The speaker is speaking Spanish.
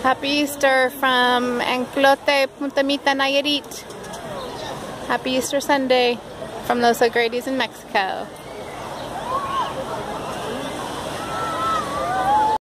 Happy Easter from Enclote, Punta Mita, Nayarit. Happy Easter Sunday from Los O'Grady's in Mexico.